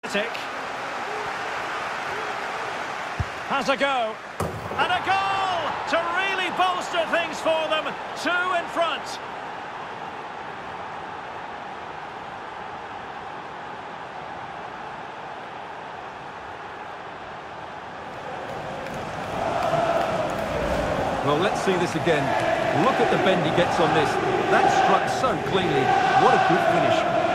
Has a go. And a goal to really bolster things for them. 2 in front. Well, let's see this again. Look at the bend he gets on this. That struck so cleanly. What a good finish.